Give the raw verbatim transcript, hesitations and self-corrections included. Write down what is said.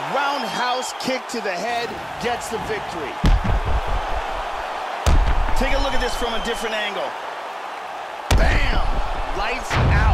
Roundhouse kick to the head gets the victory. Take a look at this from a different angle. Bam! Lights out.